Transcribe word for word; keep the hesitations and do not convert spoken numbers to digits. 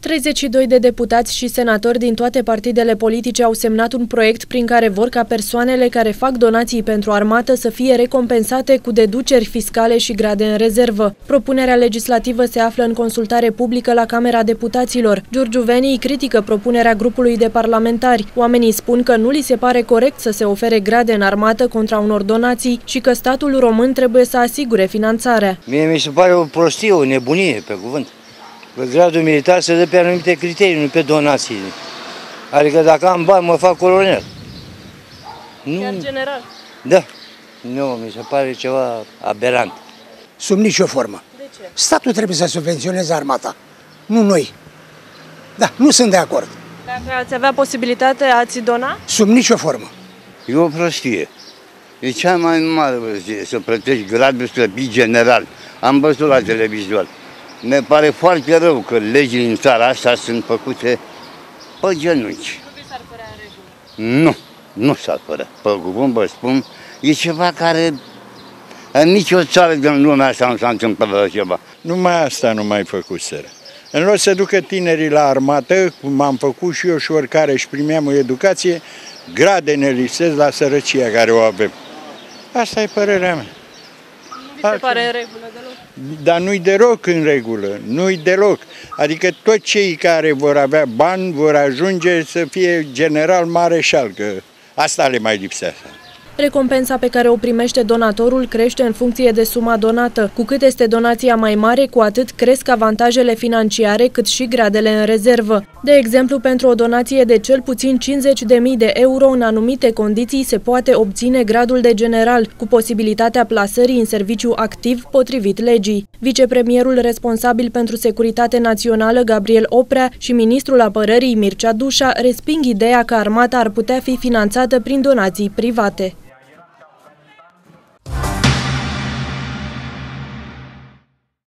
treizeci și doi de deputați și senatori din toate partidele politice au semnat un proiect prin care vor ca persoanele care fac donații pentru armată să fie recompensate cu deduceri fiscale și grade în rezervă. Propunerea legislativă se află în consultare publică la Camera Deputaților. Giurgiuvenii critică propunerea grupului de parlamentari. Oamenii spun că nu li se pare corect să se ofere grade în armată contra unor donații și că statul român trebuie să asigure finanțarea. Mie mi se pare o prostie, o nebunie, pe cuvânt. Gradul militar se dă pe anumite criterii, nu pe donații. Adică dacă am bani, mă fac colonel. Nu. Chiar general? Da. Nu, mi se pare ceva aberant. Sub nicio formă. De ce? Statul trebuie să subvenționeze armata, nu noi. Da, nu sunt de acord. Dacă ați avea posibilitate, ați dona? Sub nicio formă. E o prostie. E cea mai mare prostie să plătești gradul să fii general. Am văzut la televizor. Mi pare foarte rău că legile în țara asta sunt făcute pe genunchi. Nu vi s-ar părea în regulă? Nu, nu s-ar părea. Pe cuvânt vă spun, e ceva care în nicio țară din lumea asta nu s-a întâmplat așa ceva. Numai asta nu mai făcuseră. În loc să ducă tinerii la armată, cum am făcut și eu și oricare își primeam o educație, grade ne lipsesc la sărăcia care o avem. Asta e părerea mea. Nu vi se pare în regulă deloc? Dar nu-i deloc în regulă, nu-i deloc. Adică toți cei care vor avea bani vor ajunge să fie general mareșal, că asta le mai lipsea. Recompensa pe care o primește donatorul crește în funcție de suma donată. Cu cât este donația mai mare, cu atât cresc avantajele financiare, cât și gradele în rezervă. De exemplu, pentru o donație de cel puțin cincizeci de mii de euro, în anumite condiții se poate obține gradul de general, cu posibilitatea plasării în serviciu activ potrivit legii. Vicepremierul responsabil pentru securitate națională, Gabriel Oprea, și ministrul apărării, Mircea Dușa, resping ideea că armata ar putea fi finanțată prin donații private.